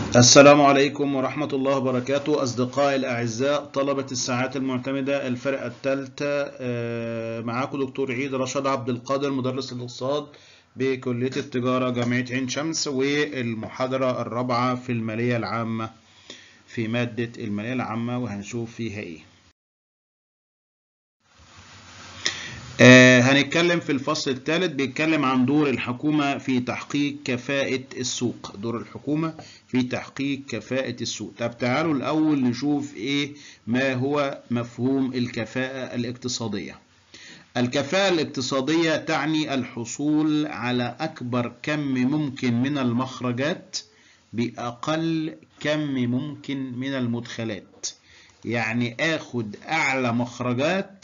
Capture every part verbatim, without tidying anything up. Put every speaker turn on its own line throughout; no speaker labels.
السلام عليكم ورحمة الله وبركاته. أصدقائي الأعزاء طلبة الساعات المعتمدة الفرقة الثالثة، معاكم دكتور عيد رشاد عبد القادر مدرس الاقتصاد بكلية التجارة جامعة عين شمس، والمحاضرة الرابعة في المالية العامة في مادة المالية العامة، وهنشوف فيها إيه. آه هنتكلم في الفصل الثالث، بيتكلم عن دور الحكومة في تحقيق كفاءة السوق. دور الحكومة في تحقيق كفاءة السوق. طب تعالوا الأول نشوف إيه ما هو مفهوم الكفاءة الاقتصادية. الكفاءة الاقتصادية تعني الحصول على أكبر كم ممكن من المخرجات بأقل كم ممكن من المدخلات. يعني آخد أعلى مخرجات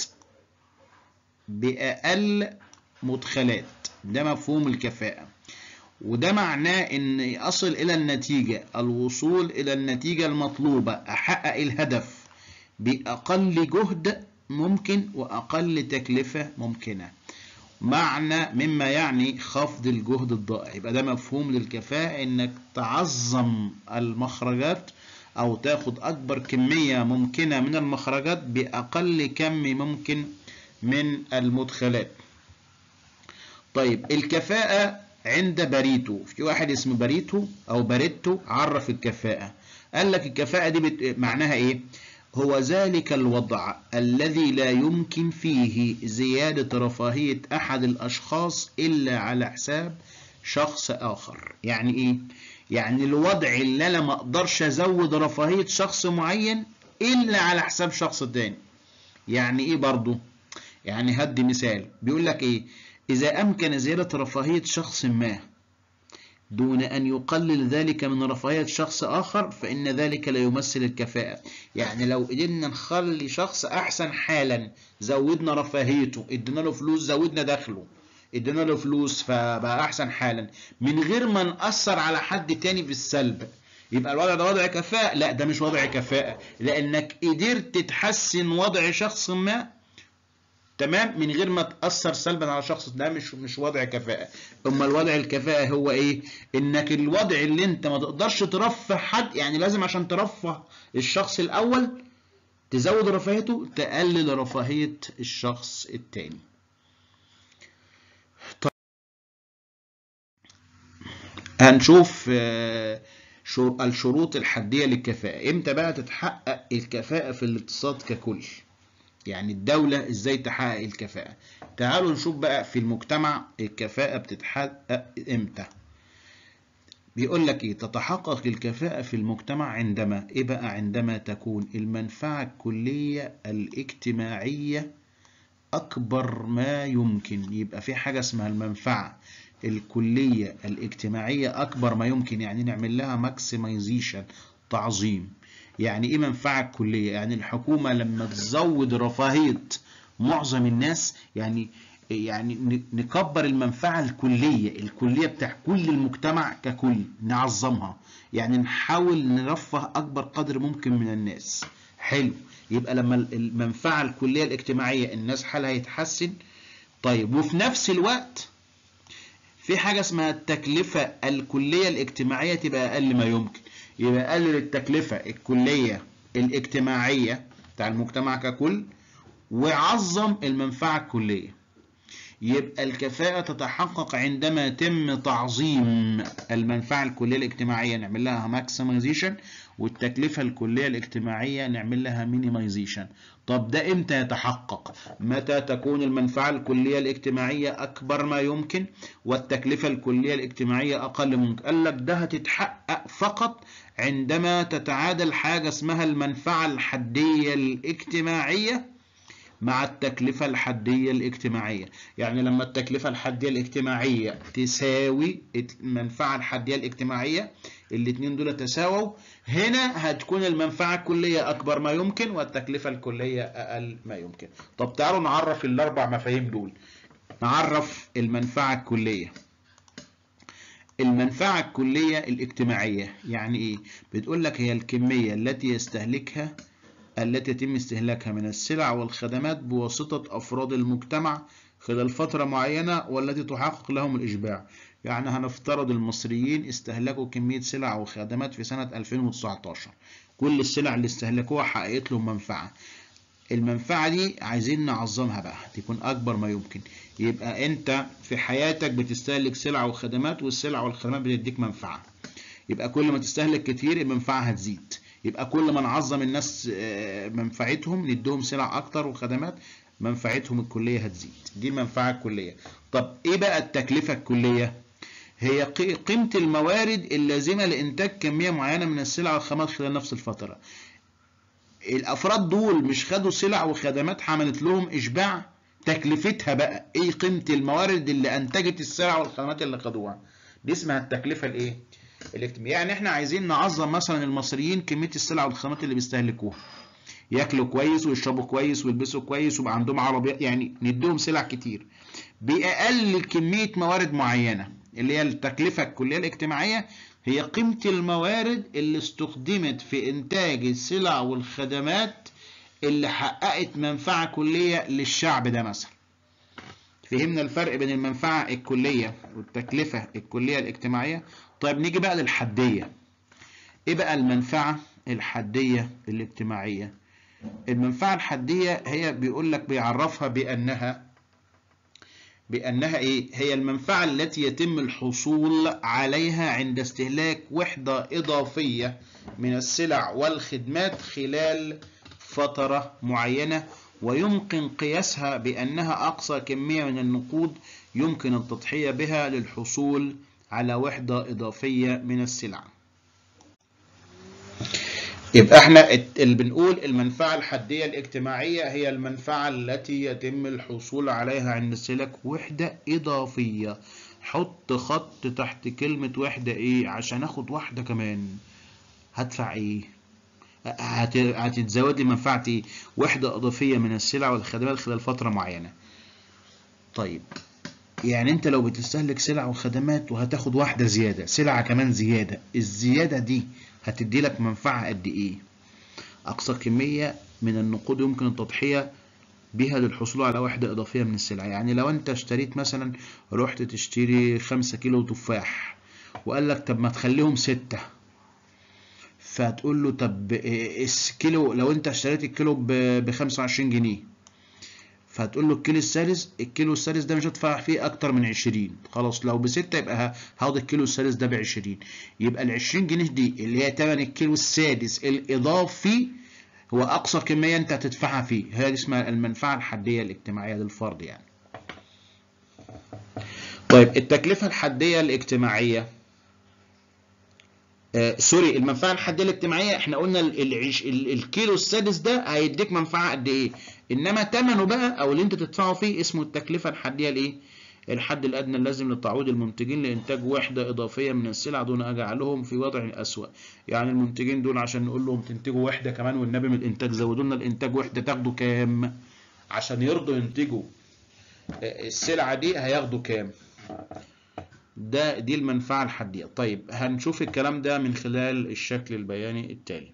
بأقل مدخلات، ده مفهوم الكفاءة. وده معناه ان اصل الى النتيجة، الوصول الى النتيجة المطلوبة، احقق الهدف باقل جهد ممكن واقل تكلفة ممكنة، معنى مما يعني خفض الجهد الضائع. يبقى ده مفهوم للكفاءة، انك تعظم المخرجات او تاخد اكبر كمية ممكنة من المخرجات باقل كم ممكن من المدخلات. طيب الكفاءة عند باريتو، في واحد اسمه باريتو او باريتو عرف الكفاءة، قال لك الكفاءة دي بت... معناها ايه؟ هو ذلك الوضع الذي لا يمكن فيه زيادة رفاهية احد الاشخاص الا على حساب شخص اخر. يعني ايه؟ يعني الوضع اللي انا ما اقدرش ازود رفاهية شخص معين الا على حساب شخص تاني. يعني ايه برضو؟ يعني هدي مثال، بيقول لك ايه؟ اذا امكن زيادة رفاهية شخص ما دون ان يقلل ذلك من رفاهية شخص اخر فان ذلك لا يمثل الكفاءة. يعني لو قدرنا نخلي شخص احسن حالا، زودنا رفاهيته، ادينا له فلوس، زودنا دخله، ادينا له فلوس فبقى احسن حالا من غير ما نأثر على حد تاني بالسلب، يبقى الوضع ده وضع كفاءة؟ لا، ده مش وضع كفاءة، لانك قدرت تحسن وضع شخص ما تمام من غير ما تأثر سلبا على شخص. ده مش مش وضع كفاءة. اما الوضع الكفاءة هو ايه؟ انك الوضع اللي انت ما تقدرش ترفه حد، يعني لازم عشان ترفه الشخص الاول تزود رفاهيته، تقلل رفاهية الشخص التاني. طيب هنشوف الشروط الحدية للكفاءة. امتى بقى تتحقق الكفاءة في الاقتصاد ككل؟ يعني الدولة ازاي تحقق الكفاءة؟ تعالوا نشوف بقى في المجتمع الكفاءة بتتحقق امتى. بيقول لك ايه؟ تتحقق الكفاءة في المجتمع عندما ايه بقى؟ عندما تكون المنفعة الكلية الاجتماعية اكبر ما يمكن. يبقى في حاجة اسمها المنفعة الكلية الاجتماعية اكبر ما يمكن، يعني نعمل لها ماكسمايزيشن، تعظيم. يعني ايه منفعة كلية؟ يعني الحكومة لما تزود رفاهية معظم الناس، يعني يعني نكبر المنفعة الكلية، الكلية بتاع كل المجتمع ككل، نعظمها، يعني نحاول نرفه اكبر قدر ممكن من الناس. حلو. يبقى لما المنفعة الكلية الاجتماعية الناس حالها يتحسن. طيب وفي نفس الوقت في حاجة اسمها التكلفة الكلية الاجتماعية تبقى أقل ما يمكن. يبقى قلل التكلفة الكلية الاجتماعية بتاع المجتمع ككل، وعظم المنفعة الكلية. يبقى الكفاءة تتحقق عندما يتم تعظيم المنفعة الكلية الاجتماعية، نعمل لها ماكسمايزيشن، والتكلفة الكلية الاجتماعية نعمل لها مينيمايزيشن. طب ده امتى يتحقق؟ متى تكون المنفعة الكلية الاجتماعية أكبر ما يمكن والتكلفة الكلية الاجتماعية أقل ممكن. قال لك ده هتتحقق فقط عندما تتعادل حاجة اسمها المنفعة الحدية الاجتماعية مع التكلفة الحدية الاجتماعية. يعني لما التكلفة الحدية الاجتماعية تساوي المنفعة الحدية الاجتماعية، الاتنين دول تساووا، هنا هتكون المنفعة الكلية أكبر ما يمكن والتكلفة الكلية أقل ما يمكن. طب تعالوا نعرف الأربع مفاهيم دول. نعرف المنفعة الكلية. المنفعة الكلية الاجتماعية يعني إيه؟ بتقول لك هي الكمية التي يستهلكها التي يتم استهلاكها من السلع والخدمات بواسطة أفراد المجتمع خلال فترة معينة والتي تحقق لهم الإشباع. يعني هنفترض المصريين استهلكوا كمية سلع وخدمات في سنة ألفين وتسعتاشر، كل السلع اللي استهلكوها حققت لهم منفعة. المنفعة دي عايزين نعظمها بقى تكون أكبر ما يمكن. يبقى أنت في حياتك بتستهلك سلع وخدمات، والسلع والخدمات بتديك منفعة. يبقى كل ما تستهلك كتير المنفعة هتزيد. يبقى كل ما نعظم الناس منفعتهم، نديهم سلع أكتر وخدمات، منفعتهم الكلية هتزيد. دي المنفعة الكلية. طب إيه بقى التكلفة الكلية؟ هي قيمة الموارد اللازمة لإنتاج كمية معينة من السلع والخدمات خلال نفس الفترة. الافراد دول مش خدوا سلع وخدمات عملت لهم اشباع، تكلفتها بقى ايه؟ قيمه الموارد اللي انتجت السلع والخدمات اللي خدوها، دي اسمها التكلفه الايه؟ الاجتماعيه. يعني احنا عايزين نعظم مثلا المصريين كميه السلع والخدمات اللي بيستهلكوها، ياكلوا كويس ويشربوا كويس ويلبسوا كويس ويبقى عندهم عربيات، يعني نديهم سلع كتير باقل كميه موارد معينه، اللي هي التكلفه الكليه الاجتماعيه. هي قيمة الموارد اللي استخدمت في إنتاج السلع والخدمات اللي حققت منفعة كلية للشعب ده مثلا. فهمنا الفرق بين المنفعة الكلية والتكلفة الكلية الاجتماعية؟ طيب نيجي بقى للحدية. إيه بقى المنفعة الحدية الاجتماعية؟ المنفعة الحدية هي بيقول لك بيعرفها بأنها بأنها إيه؟ هي المنفعة التي يتم الحصول عليها عند استهلاك وحدة إضافية من السلع والخدمات خلال فترة معينة، ويمكن قياسها بأنها أقصى كمية من النقود يمكن التضحية بها للحصول على وحدة إضافية من السلع. يبقى احنا اللي بنقول المنفعة الحدية الاجتماعية هي المنفعة التي يتم الحصول عليها عند استهلاك وحدة إضافية. حط خط تحت كلمة وحدة ايه؟ عشان اخد واحدة كمان هدفع ايه؟ هتتزود لي منفعتي ايه؟ وحدة إضافية من السلع والخدمات خلال فترة معينة. طيب يعني انت لو بتستهلك سلع وخدمات وهتاخد واحدة زيادة، سلعة كمان زيادة، الزيادة دي هتدي لك منفعة قد ايه؟ أقصى كمية من النقود يمكن التضحية بها للحصول على وحدة إضافية من السلع. يعني لو أنت اشتريت مثلا، رحت تشتري خمسة كيلو تفاح وقال لك طب ما تخليهم ستة، فتقول له طب الكيلو لو أنت اشتريت الكيلو بخمسة وعشرين جنيه، فتقول له الكيلو السادس الكيلو السادس ده مش هدفع فيه أكتر من عشرين، خلاص لو بستة يبقى هاخد الكيلو السادس ده بعشرين. يبقى العشرين جنيه دي اللي هي تمن الكيلو السادس الإضافي هو أقصى كمية أنت هتدفعها فيه. هي اسمها المنفعة الحدية الاجتماعية للفرد يعني. طيب التكلفة الحدية الاجتماعية آه سوري المنفعة الحدية الاجتماعية احنا قلنا العش... الكيلو السادس ده هيديك منفعة قد ايه، انما ثمنه بقى او اللي انت تدفعه فيه اسمه التكلفة الحدية الايه؟ الحد الادنى اللازم لتعويض المنتجين لانتاج وحدة اضافية من السلع دون اجعلهم في وضع اسوأ. يعني المنتجين دول عشان نقول لهم تنتجوا وحدة كمان والنبي من الانتاج زودوا لنا الانتاج وحدة، تاخدوا كام؟ عشان يرضوا ينتجوا السلعة دي هياخدوا كام؟ ده دي المنفعة الحدية. طيب هنشوف الكلام ده من خلال الشكل البياني التالي.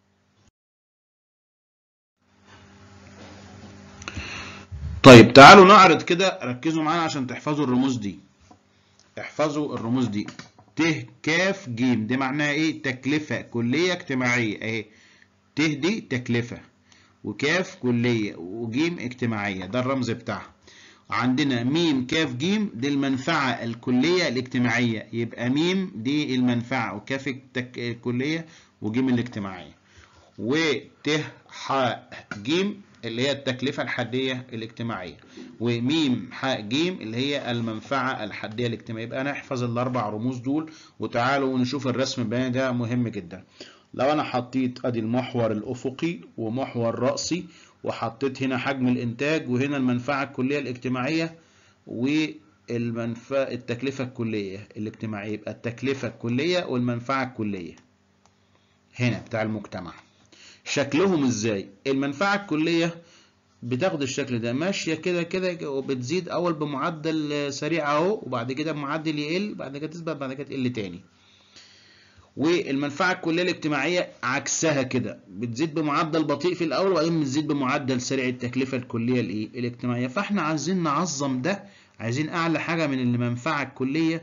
طيب تعالوا نعرض كده، ركزوا معانا عشان تحفظوا الرموز دي. احفظوا الرموز دي. ت ك ج دي معناها ايه؟ تكلفة كلية اجتماعية اهي. ت دي تكلفة، وكاف كلية، وجيم اجتماعية، ده الرمز بتاعها. عندنا ميم كاف جيم دي المنفعة الكلية الاجتماعية، يبقى ميم دي المنفعة وكاف الكلية وجيم الاجتماعية، وت ح جيم اللي هي التكلفة الحدية الاجتماعية، وميم ح جيم اللي هي المنفعة الحدية الاجتماعية. يبقى نحفظ الأربع رموز دول. وتعالوا نشوف الرسم البياني ده مهم جدا. لو أنا حطيت أدي المحور الأفقي ومحور رأسي، وحطيت هنا حجم الإنتاج وهنا المنفعة الكلية الاجتماعية والمنفعة التكلفة الكلية الاجتماعية، يبقى التكلفة الكلية والمنفعة الكلية هنا بتاع المجتمع. شكلهم ازاي؟ المنفعة الكلية بتاخد الشكل ده ماشية كده كده وبتزيد أول بمعدل سريع أهو، وبعد كده بمعدل يقل، بعد كده تثبت، بعد كده تقل تاني. والمنفعة الكلية الاجتماعية عكسها كده، بتزيد بمعدل بطيء في الأول وبعدين بتزيد بمعدل سريع، التكلفة الكلية الإيه؟ الاجتماعية. فاحنا عايزين نعظم ده، عايزين أعلى حاجة من المنفعة الكلية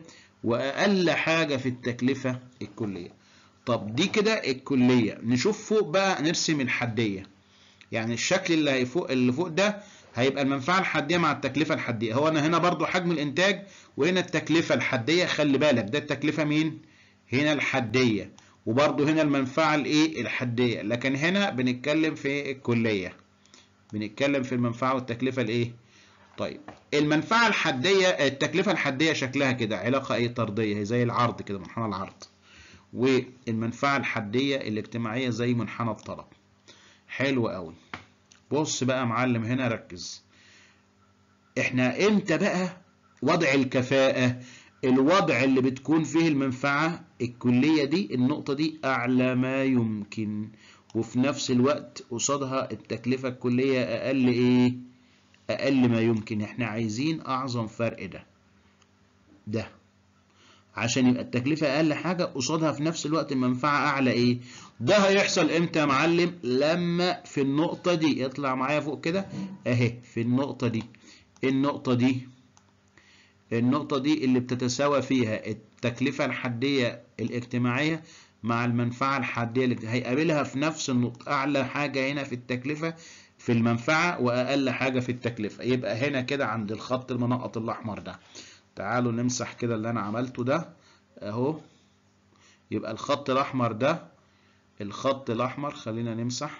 وأقل حاجة في التكلفة الكلية. طب دي كده الكلية. نشوف فوق بقى، نرسم الحدية. يعني الشكل اللي هيفوق اللي فوق ده هيبقى المنفعة الحدية مع التكلفة الحدية. هو أنا هنا برضو حجم الإنتاج وهنا التكلفة الحدية. خلي بالك ده التكلفة مين؟ هنا الحدية، وبرضو هنا المنفعة الإيه؟ الحدية. لكن هنا بنتكلم في الكلية، بنتكلم في المنفعة والتكلفة الإيه؟ طيب المنفعة الحدية، التكلفة الحدية شكلها كده علاقة إيه؟ طردية، هي زي العرض كده، منحنى العرض. والمنفعة الحدية الاجتماعية زي منحنى الطلب. حلو قوي. بص بقى يا معلم هنا، ركز. احنا امتى بقى وضع الكفاءة؟ الوضع اللي بتكون فيه المنفعة الكلية دي، النقطة دي أعلى ما يمكن، وفي نفس الوقت قصادها التكلفة الكلية أقل إيه؟ أقل ما يمكن. احنا عايزين أعظم فرق ده ده عشان يبقى التكلفة أقل حاجة قصادها في نفس الوقت المنفعة أعلى إيه؟ ده هيحصل إمتى يا معلم؟ لما في النقطة دي، يطلع معايا فوق كده أهي، في النقطة دي النقطة دي النقطة دي اللي بتتساوى فيها التكلفة الحدية الاجتماعية مع المنفعة الحدية اللي هيقابلها في نفس النقطة. أعلى حاجة هنا في التكلفة في المنفعة وأقل حاجة في التكلفة. يبقى هنا كده عند الخط المنقط الأحمر ده. تعالوا نمسح كده اللي أنا عملته ده أهو. يبقى الخط الأحمر ده، الخط الأحمر خلينا نمسح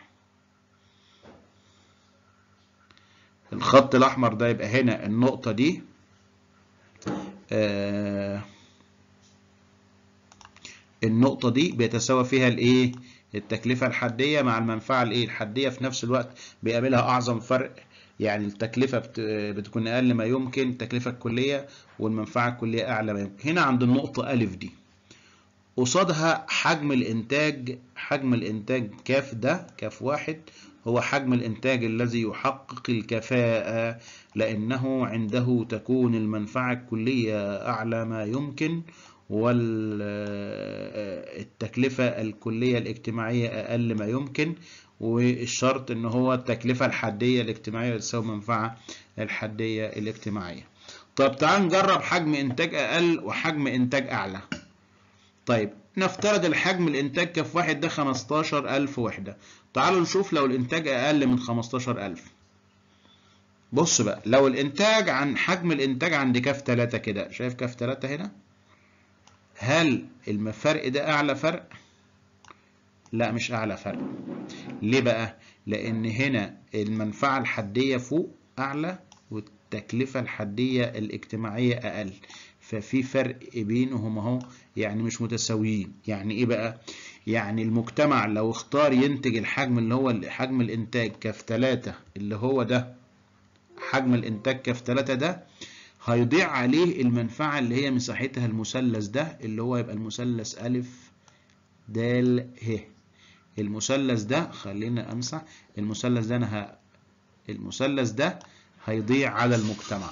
الخط الأحمر ده. يبقى هنا النقطة دي آه النقطة دي بيتساوى فيها الايه؟ التكلفة الحدية مع المنفعة الايه؟ الحدية. في نفس الوقت بيقابلها أعظم فرق، يعني التكلفة بتكون أقل ما يمكن، التكلفة الكلية والمنفعة الكلية أعلى ما يمكن. هنا عند النقطة ألف دي قصادها حجم الإنتاج. حجم الإنتاج كاف ده، كاف واحد هو حجم الإنتاج الذي يحقق الكفاءة، لأنه عنده تكون المنفعة الكلية أعلى ما يمكن والتكلفة الكلية الاجتماعية أقل ما يمكن. والشرط إن هو التكلفة الحدية الاجتماعية تساوي المنفعة الحدية الاجتماعية. طب تعال نجرب حجم إنتاج أقل وحجم إنتاج أعلى. طيب نفترض الحجم الإنتاج كف واحد ده خمستاشر ألف وحدة. تعالوا نشوف لو الإنتاج أقل من خمستاشر ألف. بص بقى، لو الإنتاج عن حجم الإنتاج عند كف تلاتة كده، شايف كف تلاتة هنا؟ هل الفرق ده أعلى فرق؟ لا مش أعلى فرق. ليه بقى؟ لأن هنا المنفعة الحدية فوق أعلى والتكلفة الحدية الاجتماعية أقل، ففي فرق بينهم اهو، يعني مش متساويين. يعني ايه بقى؟ يعني المجتمع لو اختار ينتج الحجم اللي هو حجم الانتاج كف تلاتة، اللي هو ده حجم الانتاج كف تلاتة ده، هيضيع عليه المنفعة اللي هي مساحتها المثلث ده، اللي هو يبقى المثلث ألف د ه. المثلث ده خلينا امسح المثلث ده، انا ه... المثلث ده هيضيع على المجتمع.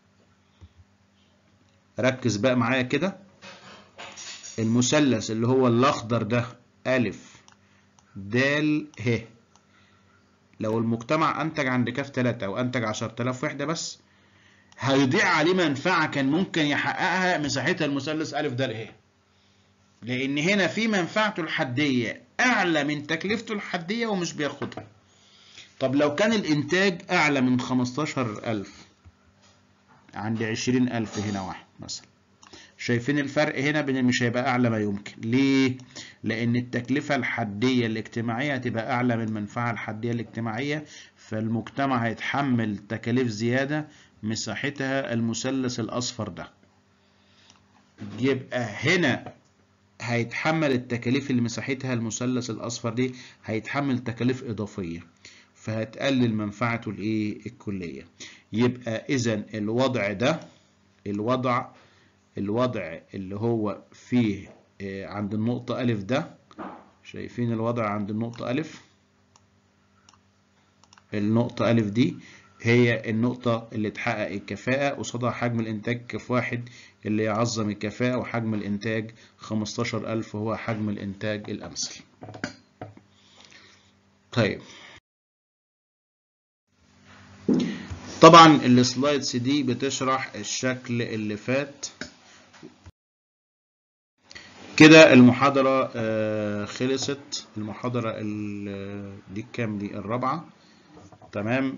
ركز بقى معايا كده. المثلث اللي هو الاخضر ده ألف د ه، لو المجتمع انتج عند كاف تلاتة او انتج عشرة آلاف وحدة بس، هيضيع عليه منفعة كان ممكن يحققها مساحتها المثلث ألف د ه، لان هنا في منفعته الحدية اعلى من تكلفته الحدية ومش بياخدها. طب لو كان الانتاج اعلى من خمستاشر ألف عند عشرين ألف هنا واحد مثلا، شايفين الفرق هنا بين مش هيبقى اعلى ما يمكن. ليه؟ لان التكلفة الحدية الاجتماعية هتبقى اعلى من المنفعة الحدية الاجتماعية، فالمجتمع هيتحمل تكاليف زيادة مساحتها المثلث الاصفر ده. يبقى هنا هيتحمل التكاليف اللي مساحتها المثلث الاصفر دي، هيتحمل تكاليف اضافية، فهتقلل منفعته الايه؟ الكلية. يبقى اذا الوضع ده، الوضع الوضع اللي هو فيه عند النقطة ألف ده، شايفين الوضع عند النقطة ألف؟ النقطة ألف دي هي النقطة اللي تحقق الكفاءة، قصادها حجم الإنتاج كف واحد اللي يعظم الكفاءة، وحجم الإنتاج خمستاشر ألف هو حجم الإنتاج الأمثل. طيب طبعا السلايدز دي بتشرح الشكل اللي فات كده المحاضرة آه خلصت. المحاضرة دي كام؟ دي الرابعة. تمام،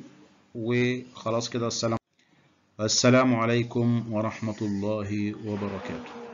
وخلاص كده. السلام السلام عليكم ورحمة الله وبركاته.